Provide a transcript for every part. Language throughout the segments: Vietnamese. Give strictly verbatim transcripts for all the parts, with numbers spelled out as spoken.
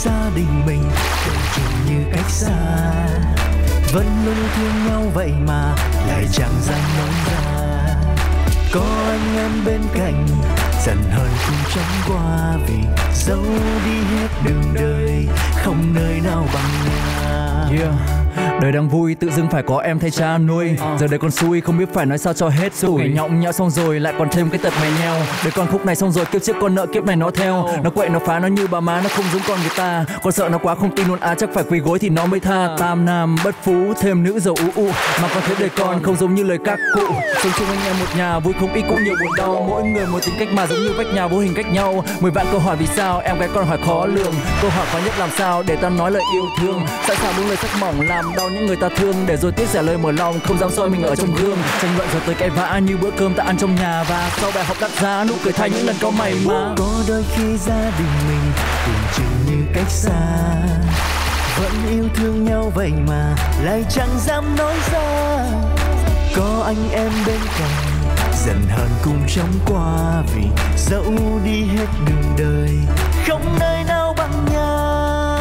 gia đình mình tưởng chừng như cách xa, vẫn luôn yêu thương nhau vậy mà lại chẳng dám nói ra. Có anh em bên cạnh dần hờn cùng chóng qua, vì dẫu đi hết đường đời không nơi nào bằng nhà. Yeah. Đời đang vui tự dưng phải có em thay cha nuôi. Giờ đời con xui không biết phải nói sao cho hết rồi. Ngày nhõng nhẽo xong rồi lại còn thêm cái tật mày nheo. Đời con khúc này xong rồi kiếp trước con nợ kiếp này nó theo. Nó quậy nó phá nó như bà má nó không giống con người ta. Con sợ nó quá không tin luôn á, chắc phải quỳ gối thì nó mới tha. Tam nam bất phú thêm nữ giàu ú u, mà con thấy đời con không giống như lời các cụ. Sống chung anh em một nhà vui không ít cũng nhiều buồn đau. Mỗi người một tính cách mà giống như vách nhà vô hình cách nhau. Mười vạn câu hỏi vì sao em gái con hỏi khó lường. Câu hỏi khó nhất làm sao để ta nói lời yêu thương. Sẵn sàng buông lời sắc mỏng làm đau những người ta thương, để rồi tiếc rẻ lời mở lòng không dám soi mình ở trong gương. Tranh luận rồi tới cãi vã như bữa cơm ta ăn trong nhà, và sau bài học đắt giá nụ cười thay những lần có mày mà. Có đôi khi gia đình mình tưởng chừng như cách xa, vẫn yêu thương nhau vậy mà lại chẳng dám nói ra. Có anh em bên cạnh dần hờn cùng chóng qua, vì dẫu đi hết đường đời không nơi nào bằng nhà.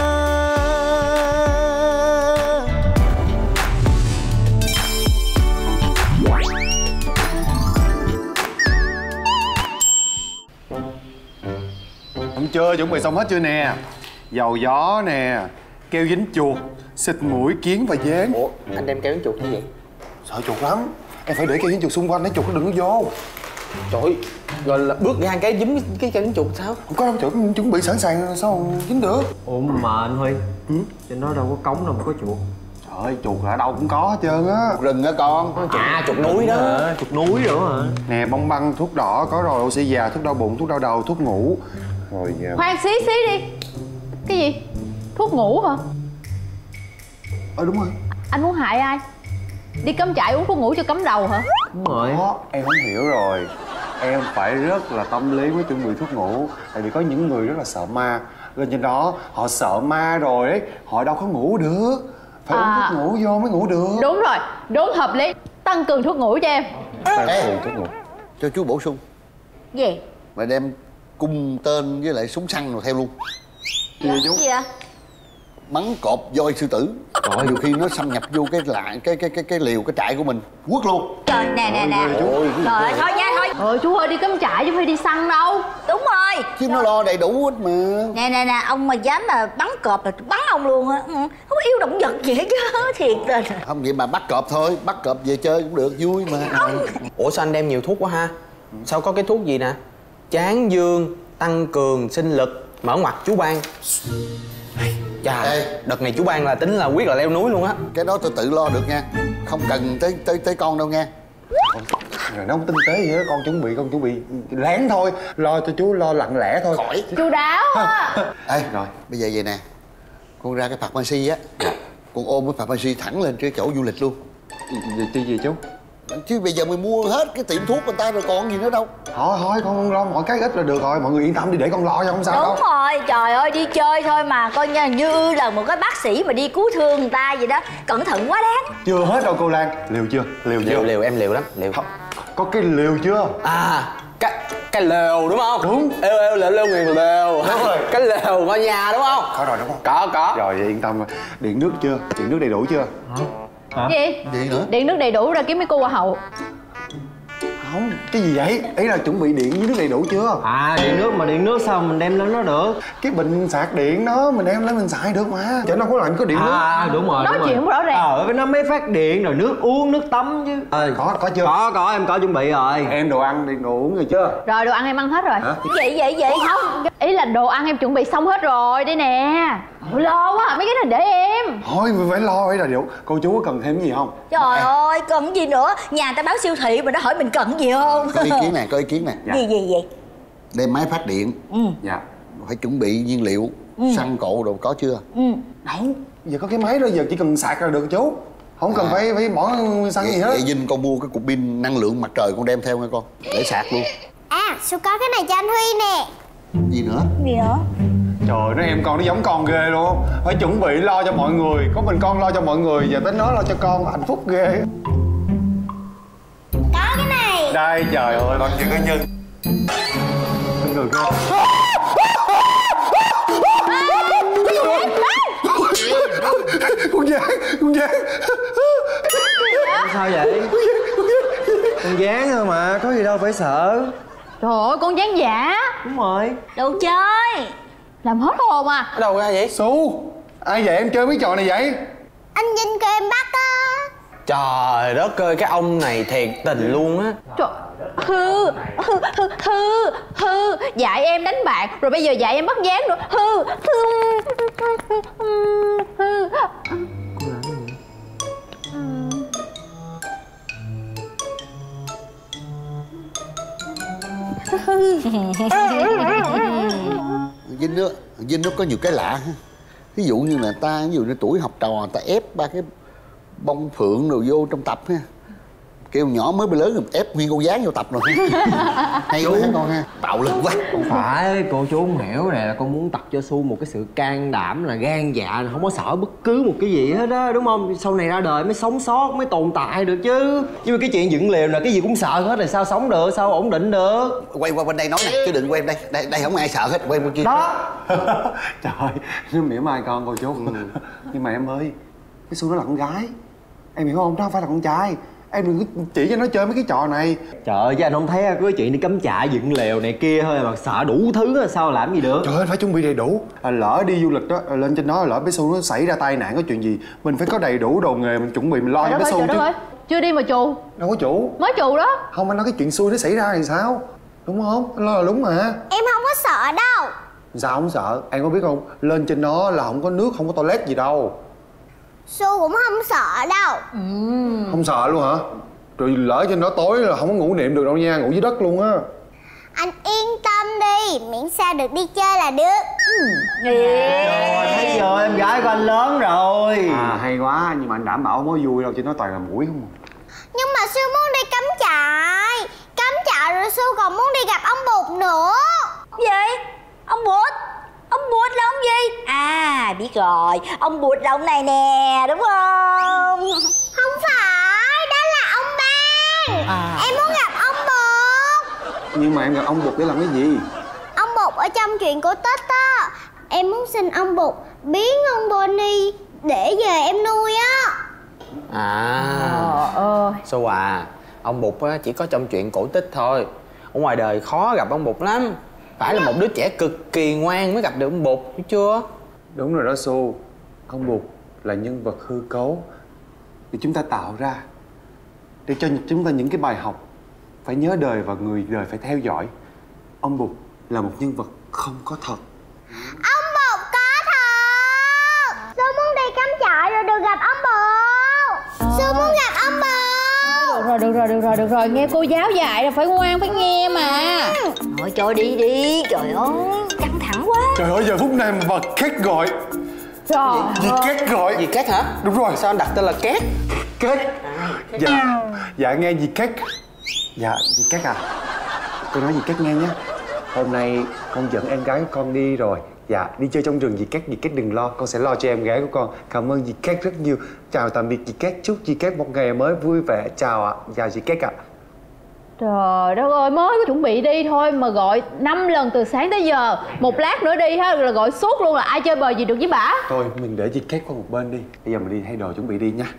Không chưa, chuẩn bị xong hết chưa nè? Dầu gió nè, keo dính chuột, xịt mũi kiến và dán. Ủa, anh đem keo dính chuột như vậy? Sợ chuột lắm, em phải để keo dính chuột xung quanh để chuột nó đừng có vô. Trời ơi, rồi là bước ngang cái dính cái keo dính chuột sao? Không có đâu, chuẩn, chuẩn bị sẵn sàng sao không dính được. Ủa mà anh Huy, ừ? Trên đó đâu có cống đâu mà có chuột. Trời ơi, chuột ở đâu cũng có hết trơn á. Rừng hả con? À, chuột núi đó. À, chuột núi nữa hả? Nè, bông băng, thuốc đỏ, có rồi oxy già, thuốc đau bụng, thuốc đau đầu, thuốc ngủ. Rồi uh... khoan xí xí đi. Cái gì? Thuốc ngủ hả? Ờ đúng rồi. Anh muốn hại ai? Đi cắm trại uống thuốc ngủ cho cắm đầu hả? Đúng rồi. Đó, em không hiểu rồi. Em phải rất là tâm lý mới chuẩn bị thuốc ngủ. Tại vì có những người rất là sợ ma, lên trên đó họ sợ ma rồi ấy, họ đâu có ngủ được. Phải à, uống thuốc ngủ vô mới ngủ được. Đúng rồi, đúng hợp lý. Tăng cường thuốc ngủ cho em. Tăng cường thuốc ngủ cho chú bổ sung. Gì? Mày đem cung tên với lại súng săn rồi theo luôn. Gì vậy chú? Gì vậy? Mắng cọp voi sư tử. Rồi nhiều khi nó xâm nhập vô cái lại cái cái cái cái liều cái trại của mình, quất luôn. Trời nè nè nè. Trời ơi thôi nha thôi. Ôi chú ơi, đi cắm trại chứ phải đi săn đâu. Đúng rồi. Chứ nó lo đầy đủ hết mà. Nè nè nè, ông mà dám mà bắn cọp là bắn ông luôn á. Không yêu động vật gì hết chứ. Thiệt rồi. Không vậy mà bắt cọp thôi, bắt cọp về chơi cũng được, vui mà. Không. Ủa sao anh đem nhiều thuốc quá ha? Sao có cái thuốc gì nè? Chán dương, tăng cường sinh lực, mở ngoặt chú Ban. Chà, ê, đợt này chú Ban là tính là quyết là leo núi luôn á. Cái đó tôi tự lo được nha, không cần tới tới tới con đâu nha. Rồi nó không tinh tế gì hết, con chuẩn bị con chuẩn bị lén thôi, lo cho chú lo lặng lẽ thôi. Khỏi. Chú đáo á. Ê, rồi bây giờ vậy nè, con ra cái Phạt Ma Si á, con ôm cái Phạt Ma Si thẳng lên cái chỗ du lịch luôn. Gì gì, gì chú? Chứ bây giờ mình mua hết cái tiệm thuốc người ta rồi còn gì nữa đâu. Thôi thôi con không lo mọi cái ít là được rồi, mọi người yên tâm đi, để con lo cho không sao. Đúng đâu. rồi, trời ơi đi chơi thôi mà coi như, như là một cái bác sĩ mà đi cứu thương người ta vậy đó. Cẩn thận quá đáng. Chưa hết đâu cô Lan. Liều chưa? Liều Liều, liều em liều lắm, liều. Không. Có cái liều chưa? À, cái cái lều đúng không? Đúng. Êu êu lều lều người lều. Đúng rồi. Cái lều ngôi nhà đúng không? Có rồi đúng không? Có có. Rồi vậy yên tâm. Điện nước chưa? Điện nước đầy đủ chưa? Hả? Gì? Gì nữa? Điện nước đầy đủ ra kiếm mấy cô hoa hậu. Không, cái gì vậy? Ý là chuẩn bị điện với nước đầy đủ chưa? À, điện nước mà điện nước sao mình đem lên nó được? Cái bình sạc điện đó mình đem lên mình xài được mà. Chứ nó có làm có điện nước. À, đúng rồi. Nói đúng chuyện rồi. rõ ràng. Ờ, với nó mới phát điện rồi nước uống, nước tắm chứ. À, có có chưa? Có có em có chuẩn bị rồi. Em đồ ăn, điện đồ uống rồi chưa? Rồi đồ ăn em ăn hết rồi. Hả? Vậy vậy vậy không? Ý là đồ ăn em chuẩn bị xong hết rồi đây nè. Ôi, lo quá, mấy cái này để em. Thôi mình phải lo ấy là điều. Cô chú có cần thêm cái gì không? Trời à. ơi, cần gì nữa? Nhà ta báo siêu thị mà nó hỏi mình cần gì không? Có ý kiến này, có ý kiến này. Dạ. Gì gì vậy? Đem máy phát điện. Ừ. Dạ. Phải chuẩn bị nhiên liệu, ừ. xăng cộ đồ có chưa? Ừ. Đấy. Giờ có cái máy đó, giờ chỉ cần sạc là được chú. Không cần à. phải phải bỏ xăng gì hết. Vậy Vinh con mua cái cục pin năng lượng mặt trời con đem theo nha con, để sạc luôn. À, Su có cái này cho anh Huy nè. Gì nữa? Gì nữa? Trời, nó em con nó giống con ghê luôn. Phải chuẩn bị lo cho mọi người. Có mình con lo cho mọi người, giờ tới nó lo cho con, hạnh phúc ghê. Có cái này. Đây, trời ơi, con chưa có nhân. Người ghê. Gián, con Gián. Sao vậy? Con Gián thôi mà, có gì đâu phải sợ. Trời ơi, con Gián giả. Đúng rồi. Đồ chơi. Làm hết hồn à. Ở đâu ra vậy? Su, ai dạy em chơi mấy trò này vậy? Anh Vinh kêu em bắt á. Trời đất ơi, cái ông này thiệt tình luôn á. Trời, hư, hư, hư, hư, hư. Dạy em đánh bạc, rồi bây giờ dạy em bắt Gián nữa. Hư, hư, hư, hư. Vinh đó, Vinh nó có nhiều cái lạ. Ví dụ như là ta, ví dụ như tuổi học trò ta ép ba cái bông phượng đồ vô trong tập ha, kêu nhỏ mới lớn rồi ép nguyên con Gián vô tập rồi ha. Hay quá con ha, bạo lực quá. Không phải, cô chú không hiểu này là con muốn tập cho Su một cái sự can đảm, là gan dạ, không có sợ bất cứ một cái gì hết á, đúng không? Sau này ra đời mới sống sót, mới tồn tại được chứ. Nhưng mà cái chuyện dựng lều là cái gì cũng sợ hết rồi sao sống được, sao ổn định được. Quay qua bên đây nói nè, chứ đừng quay bên đây, đây, đây không ai sợ hết, quay bên kia. Đó. Trời ơi, nó mỉa mai con cô chú. Ừ. Nhưng mà em ơi, cái Su nó là con gái, em hiểu không? Nó không phải là con trai. Em đừng có chỉ cho nó chơi mấy cái trò này. Trời ơi, chứ anh không thấy cái chuyện đi cắm trại dựng lều này kia thôi mà sợ đủ thứ sao làm gì được. Trời ơi, phải chuẩn bị đầy đủ. À, lỡ đi du lịch đó, lên trên đó lỡ bé Su nó xảy ra tai nạn có chuyện gì, mình phải có đầy đủ đồ nghề, mình chuẩn bị mình lo cho bé Su chứ. Ơi, chưa đi mà chù. Đâu có chủ. Mới chù đó. Không, anh nói cái chuyện xui nó xảy ra thì sao? Đúng không? Anh lo là đúng mà. Em không có sợ đâu. Sao không sợ? Em có biết không? Lên trên đó là không có nước, không có toilet gì đâu. Su cũng không sợ đâu. Ừ. Không sợ luôn hả? Rồi lỡ trên đó tối là không có ngủ niệm được đâu nha, ngủ dưới đất luôn á. Anh yên tâm đi, miễn sao được đi chơi là được. Ừ. Rồi, thấy chưa, em gái của anh lớn rồi. À hay quá, nhưng mà anh đảm bảo không có vui đâu, chứ nó toàn là mũi không. Nhưng mà Su muốn đi cắm trại. Cắm trại rồi Su còn muốn đi gặp ông Bụt nữa. Gì? Ông Bụt? Ông Bụt là ông gì? À, biết rồi, ông Bụt là ông này nè, đúng không? Không phải, đó là ông Ban. À. Em muốn gặp ông Bụt. Nhưng mà em gặp ông Bụt để làm cái gì? Ông Bụt ở trong chuyện cổ Tích á. Em muốn xin ông Bụt biến ông Bonnie để về em nuôi á. À, ờ Su à, ông Bụt á chỉ có trong chuyện cổ tích thôi. Ở ngoài đời khó gặp ông Bụt lắm. Phải là một đứa trẻ cực kỳ ngoan mới gặp được ông Bụt, hiểu chưa? Đúng rồi đó Su. Ông Bụt là nhân vật hư cấu để chúng ta tạo ra, để cho chúng ta những cái bài học phải nhớ đời và người đời phải theo dõi. Ông Bụt là một nhân vật không có thật. Ông Bụt có thật. Su muốn đi cắm trại rồi được gặp ông Bụt. Su muốn gặp ông Bụt. Được rồi, được rồi, được rồi, được rồi. Nghe cô giáo dạy là phải ngoan, phải nghe mà. Thôi cho đi đi, trời ơi, căng thẳng quá. Trời ơi, giờ phút này mà bà Két gọi. Trời Dì Két gọi. Dì Két hả? Đúng rồi. Sao anh đặt tên là Két? Két. Dạ, dạ nghe dì Két. Dạ, dì Két à, tôi nói dì Két nghe nhé. Hôm nay con dẫn em gái của con đi rồi. Dạ, đi chơi trong rừng dì Két, dì Két đừng lo, con sẽ lo cho em gái của con. Cảm ơn dì Két rất nhiều. Chào tạm biệt dì Két, chúc dì Két một ngày mới vui vẻ. Chào ạ, chào dì Két ạ. Trời đất ơi, mới có chuẩn bị đi thôi mà gọi năm lần từ sáng tới giờ. Một lát nữa đi ha, rồi gọi suốt luôn là ai chơi bời gì được với bả. Thôi, mình để dì Két qua một bên đi. Bây giờ mình đi thay đồ chuẩn bị đi nha.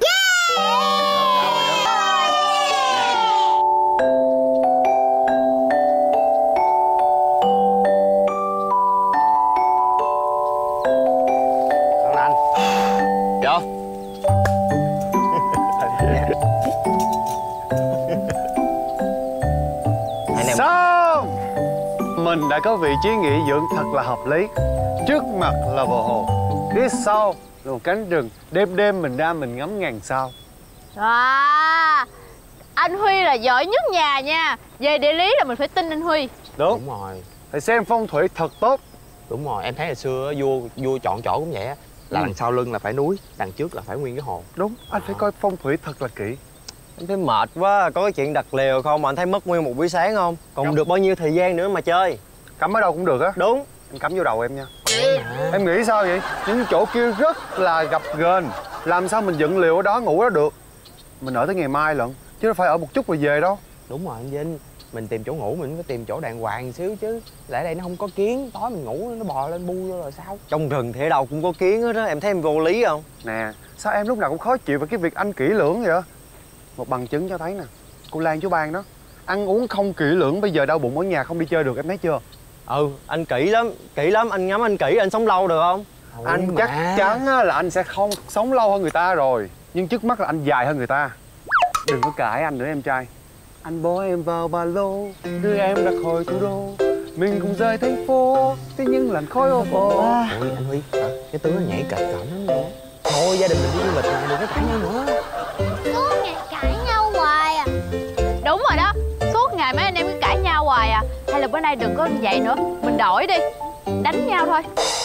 Mình đã có vị trí nghỉ dưỡng thật là hợp lý. Trước mặt là bờ hồ, phía sau là một cánh rừng. Đêm đêm mình ra mình ngắm ngàn sao. À, anh Huy là giỏi nhất nhà nha. Về địa lý là mình phải tin anh Huy. Đúng, Đúng rồi. phải xem phong thủy thật tốt. Đúng rồi, em thấy hồi xưa vua vua chọn chỗ cũng vậy á. Là ừ. đằng sau lưng là phải núi, đằng trước là phải nguyên cái hồ. Đúng, anh à. phải coi phong thủy thật là kỹ. Anh thấy mệt quá, có cái chuyện đặt lều không mà anh thấy mất nguyên một buổi sáng không? Còn Đúng. được bao nhiêu thời gian nữa mà chơi. Cắm ở đâu cũng được á. Đúng. Em cắm vô đầu em nha. À. Em nghĩ sao vậy? Những chỗ kia rất là gập ghềnh. Làm sao mình dựng lều ở đó ngủ đó được? Mình ở tới ngày mai lận, chứ đâu phải ở một chút rồi về đâu. Đúng rồi anh Vinh. Mình tìm chỗ ngủ mình phải tìm chỗ đàng hoàng một xíu chứ. Lại đây nó không có kiến, tối mình ngủ nó bò lên bu vô rồi sao? Trong rừng thì ở đâu cũng có kiến hết á, em thấy em vô lý không? Nè, sao em lúc nào cũng khó chịu về cái việc anh kỹ lưỡng vậy? Một bằng chứng cho thấy nè, cô Lan chú Ban đó, ăn uống không kỹ lưỡng, bây giờ đau bụng ở nhà không đi chơi được, em thấy chưa? Ừ, anh kỹ lắm, kỹ lắm, anh ngắm anh kỹ, anh sống lâu được không? Ôi anh mà. Chắc chắn là anh sẽ không sống lâu hơn người ta rồi. Nhưng trước mắt là anh dài hơn người ta. Đừng có cãi anh nữa em trai. Anh bó em vào ba lô, đưa em ra khỏi thủ đô, mình cùng rời thành phố, thế nhưng làn khói ô ô. Ôi anh Huy, hả? Cái tướng nó nhảy cạch cổng lắm nữa. Thôi gia đình mình đi du lịch mà, đừng có cãi nhau nữa. Suốt ngày cãi nhau hoài à. Đúng rồi đó, suốt ngày mấy anh em cứ cãi nhau hoài à. Hay là bữa nay đừng có như vậy nữa, mình đổi đi, đánh nhau thôi.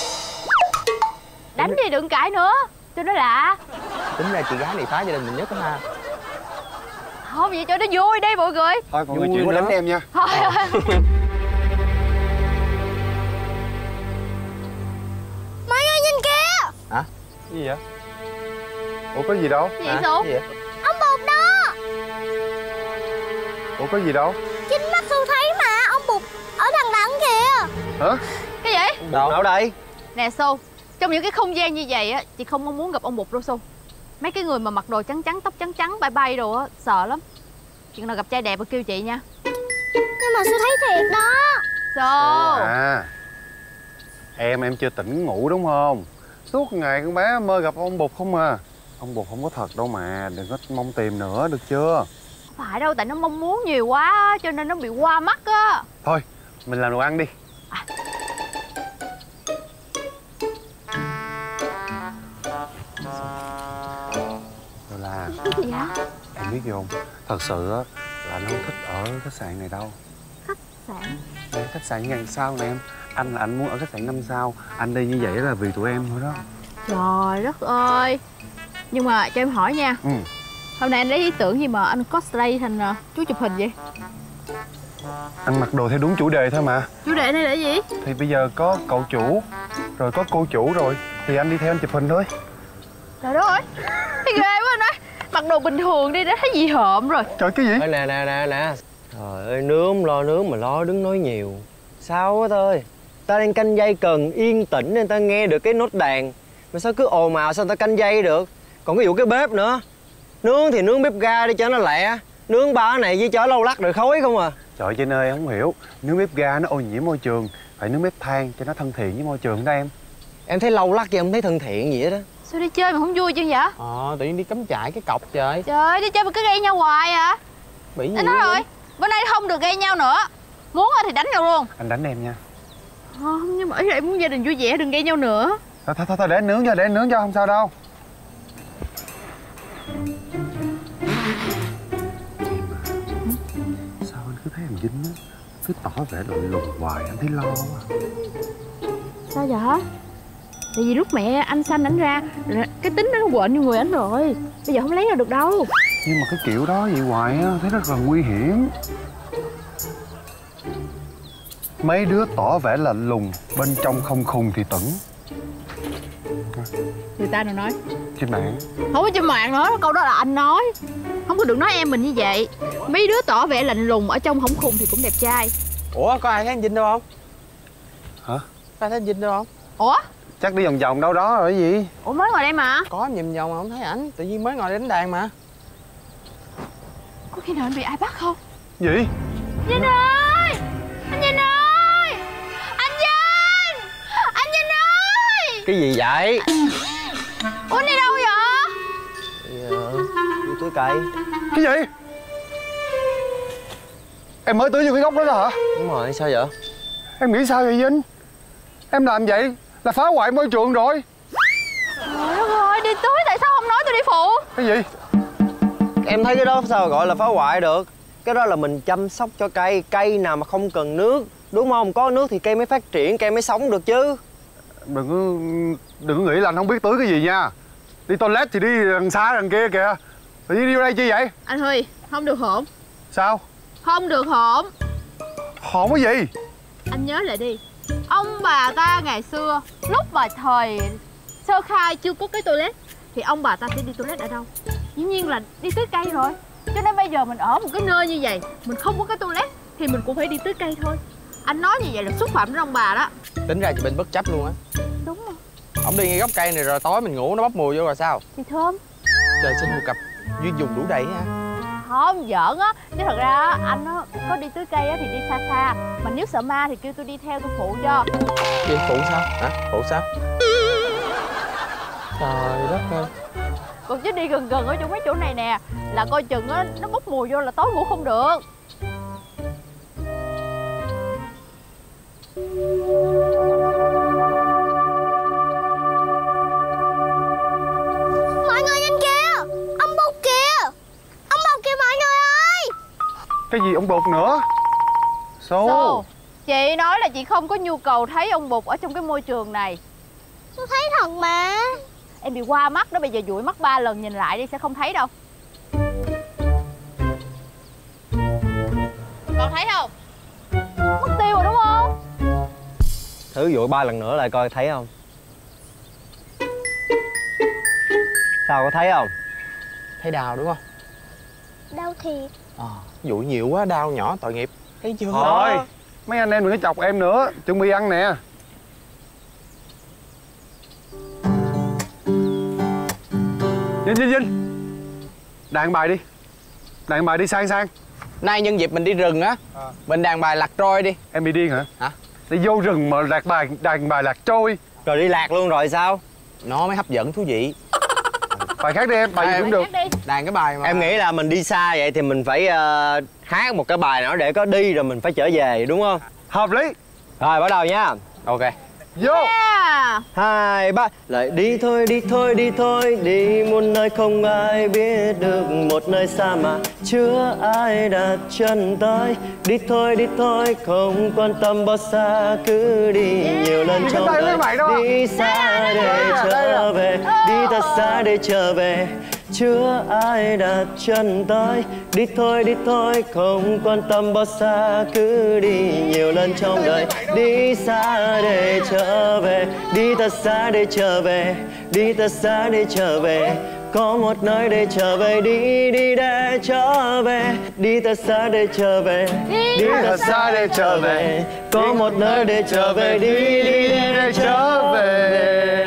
Đánh đi đừng cãi nữa, cho nó lạ. Tính ra chị gái này phá gia đình mình nhất đó ha. Không vậy cho nó vui đi mọi người. Thôi mọi người chịu đánh em nha. Thôi ờ. Mọi người nhìn kìa. Hả? Cái gì vậy? Ủa có gì đâu? Gì Su? Ông Bụt đó. Ủa có gì đâu? Chính mắt Su thấy mà, ông Bụt ở đằng đằng kìa. Hả? Cái gì? Đâu? Đâu đây? Nè Su, trong những cái không gian như vậy á, chị không mong muốn gặp ông Bụt đâu Su. Mấy cái người mà mặc đồ trắng trắng, tóc trắng trắng, bay bay đồ á, sợ lắm. Chừng nào gặp trai đẹp mà kêu chị nha. Nhưng mà Su thấy thiệt đó. Su. À, em em chưa tỉnh ngủ đúng không? Suốt ngày con bé mơ gặp ông Bụt không à. Ông Bụt không có thật đâu mà, đừng có mong tìm nữa được chưa? Không phải đâu, tại nó mong muốn nhiều quá á, cho nên nó bị qua mắt á. Thôi, mình làm đồ ăn đi. À. Rồi là Gì hả? em biết gì không? Thật sự á là nó không thích ở khách sạn này đâu. Khách sạn? Đây, khách sạn ngàn sao nè em. Anh là anh muốn ở khách sạn năm sao. Anh đi như vậy là vì tụi em thôi đó. Trời đất ơi. Nhưng mà cho em hỏi nha. Ừ. Hôm nay anh lấy ý tưởng gì mà anh cosplay thành uh, chú chụp hình vậy? Anh mặc đồ theo đúng chủ đề thôi mà. Chủ đề này là gì? Thì bây giờ có cậu chủ, rồi có cô chủ rồi, thì anh đi theo anh chụp hình thôi. Trời đất ơi, thấy ghê quá anh ơi. Mặc đồ bình thường đi đã thấy gì hợm rồi. Trời cái gì? Ê, nè nè nè nè. Trời ơi, nướng lo nướng mà lo đứng nói nhiều. Sao quá thôi. Ta đang canh dây cần yên tĩnh nên ta nghe được cái nốt đàn. Mà sao cứ ồn ào sao ta canh dây được. Còn cái vụ cái bếp nữa. Nướng thì nướng bếp ga đi cho nó lẹ. Nướng ba cái này với chó lâu lắc rồi khói không à. Trời Trinh ơi, không hiểu. Nướng bếp ga nó ô nhiễm môi trường. Phải nướng bếp than cho nó thân thiện với môi trường đó em. Em thấy lâu lắc chứ em thấy thân thiện gì hết đó. Sao đi chơi mà không vui chứ vậy? Ờ, tự nhiên đi cắm trại cái cọc trời. Trời ơi, đi chơi mà cứ gây nhau hoài à. Bị gì? Anh nói rồi, bữa nay không được gây nhau nữa. Muốn thì đánh nhau luôn. Anh đánh em nha. Không, nhưng mà ý là em muốn gia đình vui vẻ, đừng gây nhau nữa. Thôi thôi thôi, để anh nướng cho, để anh nướng cho, không sao đâu. Sao anh cứ thấy thằng Vinh á, cứ tỏ vẻ lạnh lùng hoài, anh thấy lo quá. Sao vậy? Tại vì lúc mẹ anh sanh ảnh ra, cái tính nó quện như người ảnh rồi. Bây giờ không lấy ra được đâu. Nhưng mà cái kiểu đó vậy hoài á, thấy rất là nguy hiểm. Mấy đứa tỏ vẻ lạnh lùng, bên trong không khùng thì tửng. Người ta nào nói? Trên mạng. Không có trên mạng nữa, câu đó là anh nói. Không có được nói em mình như vậy. Mấy đứa tỏ vẻ lạnh lùng, ở trong không khùng thì cũng đẹp trai. Ủa, có ai thấy anh Vinh đâu không? Hả? Có ai thấy anh Vinh đâu không? Ủa? Chắc đi vòng vòng đâu đó rồi cái gì? Ủa mới ngồi đây mà. Có nhìn vòng mà không thấy ảnh. Tự nhiên mới ngồi đánh đàn mà. Có khi nào anh bị ai bắt không? Gì? Vinh ơi! Anh Vinh ơi! Anh Vinh! Anh Vinh ơi! Cái gì vậy? Ủa đi đâu vậy? Dạ, đi tưới cây. Cái gì? Em mới tưới vô cái gốc đó đó hả? Đúng rồi, sao vậy? Em nghĩ sao vậy Vinh? Em làm vậy là phá hoại môi trường rồi. Trời đất ơi, đi tưới tại sao không nói tôi đi phụ? Cái gì? Em thấy cái đó sao gọi là phá hoại được. Cái đó là mình chăm sóc cho cây. Cây nào mà không cần nước, đúng không? Có nước thì cây mới phát triển, cây mới sống được chứ. Đừng có đừng có nghĩ là anh không biết tưới cái gì nha. Đi toilet thì đi đằng xa đằng kia kìa. Tự nhiên đi vô đây chi vậy? Anh Huy, không được hỗn. Sao? Không được hỗn. Hỗn cái gì? Anh nhớ lại đi. Ông bà ta ngày xưa, lúc mà thời sơ khai chưa có cái toilet, thì ông bà ta sẽ đi toilet ở đâu? Dĩ nhiên là đi tưới cây rồi. Cho nên bây giờ mình ở một cái nơi như vậy, mình không có cái toilet, thì mình cũng phải đi tưới cây thôi. Anh nói như vậy là xúc phạm đến ông bà đó. Tính ra chị Bình bất chấp luôn á. Đúng rồi. Ông đi ngay gốc cây này rồi tối mình ngủ nó bốc mùi vô rồi sao? Thì thơm. Trời sinh một cặp duyên dùng đủ đầy ha. Không, giỡn á. Chứ thật ra anh á, có đi tưới cây á thì đi xa xa. Mà nếu sợ ma thì kêu tôi đi theo tôi phụ cho. Vậy phụ sao? Hả? Phụ sao? Trời đất ơi. Còn chứ đi gần gần ở chỗ mấy chỗ này nè là coi chừng á, nó bốc mùi vô là tối ngủ không được. Mọi người nhìn kìa, ông bụt kìa. Ông bụt kìa mọi người ơi. Cái gì ông bụt nữa? Số Số, chị nói là chị không có nhu cầu thấy ông bụt ở trong cái môi trường này. Tôi thấy thật mà. Em bị qua mắt đó, bây giờ dụi mắt ba lần nhìn lại đi sẽ không thấy đâu. Còn thấy không? Mất tiêu rồi đúng không? Thử dụi ba lần nữa lại coi thấy không. Sao có thấy không? Thấy đau đúng không? Đau thiệt. À, dụi nhiều quá đau nhỏ tội nghiệp. Thấy chưa? Thôi mấy anh em đừng có chọc em nữa. Chuẩn bị ăn nè. Vinh, Vinh, Vinh. Đàn bài đi. Đàn bài đi sang sang. Nay nhân dịp mình đi rừng á, à. Mình đàn bài lạc trôi đi. Em bị điên hả? Hả? Đi vô rừng mà lạc bài, đàn bài lạc trôi. Rồi đi lạc luôn rồi sao? Nó mới hấp dẫn thú vị. Bài khác đi em, bài gì cũng được. Đàn cái bài mà. Em nghĩ là mình đi xa vậy thì mình phải uh, hát một cái bài nào để có đi rồi mình phải trở về đúng không? Hợp lý. Rồi bắt đầu nha. Ok. Vô. Yeah. Hai ba lại đi thôi đi thôi đi thôi đi một nơi không ai biết được, một nơi xa mà chưa ai đặt chân tới. Đi thôi đi thôi không quan tâm bao xa, cứ đi nhiều lần trong đời. Đi xa để trở về, đi thật xa để trở về, chưa ai đặt chân tới. Đi thôi đi thôi không quan tâm bao xa, cứ đi nhiều lần trong đời. Đi xa để trở về, đi thật xa để trở về, đi thật xa để trở về, có một nơi để trở về. Đi đi để trở về, đi thật xa để trở về, đi thật xa để trở về, có một nơi để trở về. Đi đi để trở về.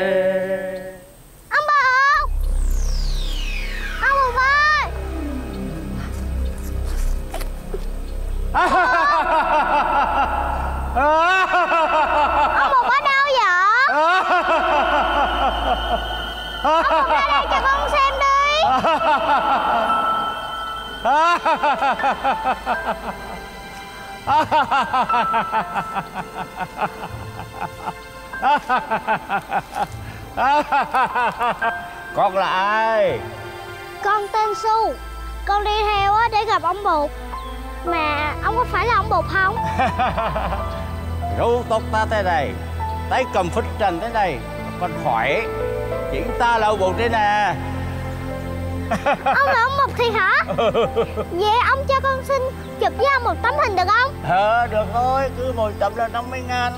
Ông Bụt, ông Bụt ơi. Ông Bụt ở đâu vậy? Ông Bụt ra đây cho con xem đi. Con là ai? Con tên Su. Con đi theo á để gặp ông Bụt. Mà ông có phải là ông Bụt không? Râu tóc ta thế này, tay cầm phất trần thế này, con khỏi. Chính ta là ông Bụt đây nè. Ông là ông Bụt thiệt hả? Vậy ông cho con xin chụp với ông một tấm hình được không? Ờ, được thôi, cứ một tấm là năm mươi ngàn.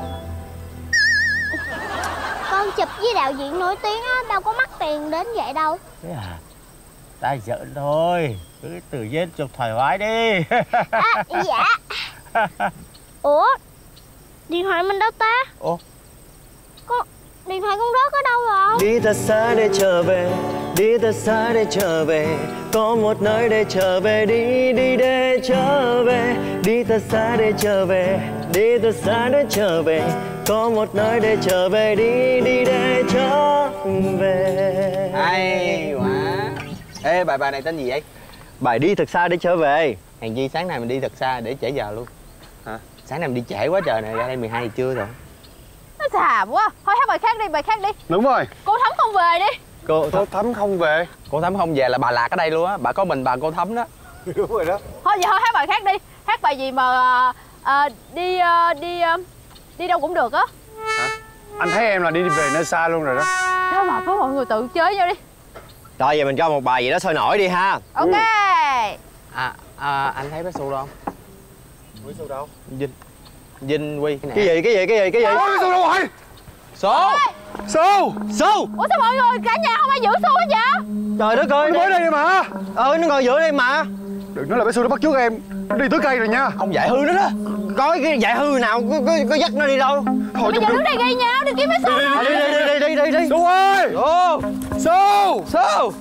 Con chụp với đạo diễn nổi tiếng á, đâu có mắc tiền đến vậy đâu. Thế à? Ta giỡn thôi, cứ tự nhiên chụp thoải mái đi. À, dạ. Ủa, điện thoại mình đâu ta? Ủa? Con, điện thoại con rớt ở đâu rồi? Đi thật xa để trở về, đi thật xa để trở về, có một nơi để trở về. Đi đi để trở về, đi thật xa để trở về, đi thật xa để trở về, có một nơi để trở về. Đi đi để trở về. Hay quá. Ê, bài bài này tên gì vậy? Bài đi thật xa để trở về. Hèn chi sáng nay mình đi thật xa để trễ giờ luôn. Hả? Sáng nay mình đi trễ quá trời này, ra đây mười hai giờ trưa rồi. Nó xàm quá. Thôi hát bài khác đi, bài khác đi. Đúng rồi. Cô Thắm không về đi. Cô Thắm không về. Cô Thắm không về là bà lạc ở đây luôn á. Bà có mình bà cô Thắm đó. Đúng rồi đó. Thôi vậy thôi hát bài khác đi. Hát bài gì mà à, đi à, đi à, đi đâu cũng được á. Hả? Anh thấy em là đi về nơi xa luôn rồi đó. Đó mà với mọi người tự chơi nhau đi. Rồi giờ mình cho một bài gì đó sôi nổi đi ha. Ok. Ừ. À, à anh thấy bé Su đâu không? Bé Su đâu? Vinh. Vinh Quy. Cái gì cái gì cái gì cái gì? Ôi Su đâu rồi? Số. Su. Su. Ủa sao mọi người cả nhà không ai giữ Su hết vậy? Trời đất ơi. Nó mới đây mà. Ờ nó ngồi giữa đây mà. Đừng nói là bé Xu nó bắt chước em. Nó đi tới cây rồi nha. Ông dạy hư nó đó. Có cái dạy hư nào có, có, có dắt nó đi đâu. Thôi Bây giờ đứng đây gây nhau, đừng kiếm bé Xu. Đi đi đi đi đi đi. Xu ơi. Xu. Xu. Xu.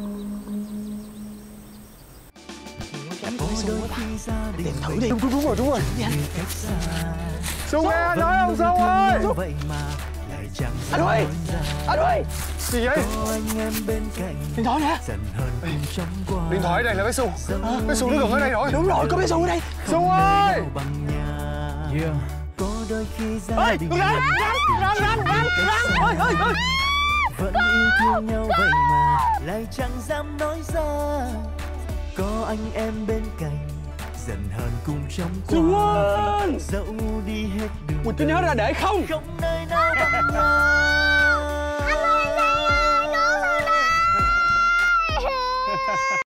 Tìm thử đi. Đúng, đúng, đúng rồi, đúng rồi. Xu nghe anh nói không Xu ơi. Anh ơi. Anh ơi. Gì vậy? Điện thoại nè. Điện thoại này là bé Xu. Bé Xu nó gần ở đây rồi. Đúng rồi, có bé Xu ở đây. Xu ơi. Yeah. Ê, con rắn. Rắn, rắn, rắn, rắn. Ôi, ôi, ôi. Vẫn yêu thương nhau vậy mà lại chẳng dám nói ra. Có anh em bên cạnh dần hơn cùng trong qua. Dẫu đi hết đường Quỳnh, tôi nhớ ra để không. Không nơi nào bằng nhau.